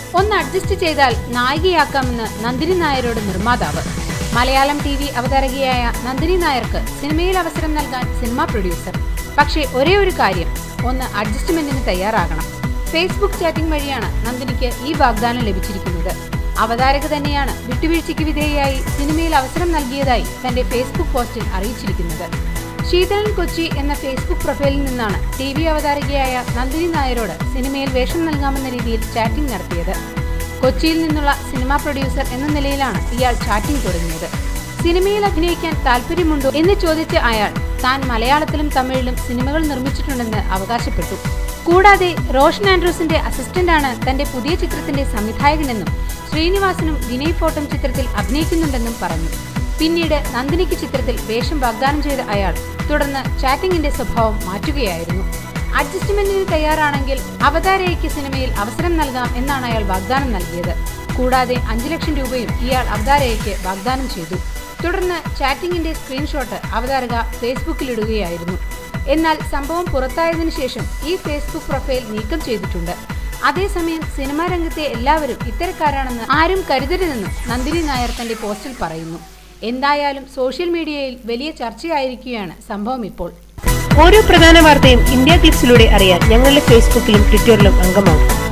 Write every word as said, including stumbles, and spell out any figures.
ഒന്ന് അഡ്ജസ്റ്റ് ചെയ്താൽ നായികയാക്കാമെന്ന് നന്ദിനി നായരോട് നിർമ്മാതാവ്. മലയാളം ടി വി അവതാരകയായ നന്ദിനി നായർക്ക് സിനിമയിൽ അവസരം നൽകാൻ സിനിമാ പ്രൊഡ്യൂസർ. പക്ഷേ ഒരേ ഒരു കാര്യം, ഒന്ന് അഡ്ജസ്റ്റ്മെന്റിന് തയ്യാറാകണം. ഫേസ്ബുക്ക് ചാറ്റിംഗ് വഴിയാണ് നന്ദിനിക്ക് ഈ വാഗ്ദാനം ലഭിച്ചിരിക്കുന്നത്. അവതാരക തന്നെയാണ് വിട്ടുവീഴ്ചയ്ക്ക് വിധേയയായി സിനിമയിൽ അവസരം നൽകിയതായി തന്റെ ഫേസ്ബുക്ക് പോസ്റ്റിൽ അറിയിച്ചിരിക്കുന്നത്. ശീതളൻ കൊച്ചി എന്ന ഫേസ്ബുക്ക് പ്രൊഫൈലിൽ നിന്നാണ് ടി വി അവതാരകയായ നന്ദിനി നായരോട് സിനിമയിൽ വേഷം നൽകാമെന്ന രീതിയിൽ ചാറ്റിംഗ് നടത്തിയത്. കൊച്ചിയിൽ നിന്നുള്ള സിനിമാ പ്രൊഡ്യൂസർ എന്ന നിലയിലാണ് ഇയാൾ ചാറ്റിംഗ് തുടങ്ങിയത്. സിനിമയിൽ അഭിനയിക്കാൻ താല്പര്യമുണ്ടോ എന്ന് ചോദിച്ച അയാൾ താൻ മലയാളത്തിലും തമിഴിലും സിനിമകൾ നിർമ്മിച്ചിട്ടുണ്ടെന്ന് അവകാശപ്പെട്ടു. കൂടാതെ റോഷൻ ആൻഡ്രൂസിന്റെ അസിസ്റ്റന്റാണ് തന്റെ പുതിയ ചിത്രത്തിന്റെ സംവിധായകനെന്നും ശ്രീനിവാസനും വിനയ് ഫോർട്ടും ചിത്രത്തിൽ അഭിനയിക്കുന്നുണ്ടെന്നും പറഞ്ഞു. പിന്നീട് നന്ദിനിക്ക് ചിത്രത്തിൽ വേഷം വാഗ്ദാനം ചെയ്ത അയാൾ തുടർന്ന് ചാറ്റിംഗിന്റെ സ്വഭാവം മാറ്റുകയായിരുന്നു. അഡ്ജസ്റ്റ്മെന്റിന് തയ്യാറാണെങ്കിൽ അവതാരകയ്ക്ക് സിനിമയിൽ അവസരം നൽകാം എന്നാണ് അയാൾ വാഗ്ദാനം നൽകിയത്. കൂടാതെ അഞ്ചു ലക്ഷം രൂപയും ഇയാൾ അവതാരകയ്ക്ക് വാഗ്ദാനം ചെയ്തു. തുടർന്ന് ചാറ്റിംഗിന്റെ സ്ക്രീൻഷോട്ട് അവതാരക ഫേസ്ബുക്കിലിടുകയായിരുന്നു. എന്നാൽ സംഭവം പുറത്തായതിനു ശേഷം ഈ ഫേസ്ബുക്ക് പ്രൊഫൈൽ നീക്കം ചെയ്തിട്ടുണ്ട്. അതേസമയം സിനിമാ രംഗത്തെ എല്ലാവരും ഇത്തരക്കാരാണെന്ന് ആരും കരുതരുതെന്നും നന്ദിനി നായർ തന്റെ പോസ്റ്റിൽ പറയുന്നു. എന്തായാലും സോഷ്യൽ മീഡിയയിൽ വലിയ ചർച്ചയായിരിക്കുകയാണ് സംഭവം ഇപ്പോൾ. ഓരോ പ്രധാന വാർത്തയും ഇന്ത്യ ക്ലിപ്സിലൂടെ അറിയാൻ ഞങ്ങളുടെ ഫേസ്ബുക്കിലും ട്വിറ്ററിലും അംഗമാകും.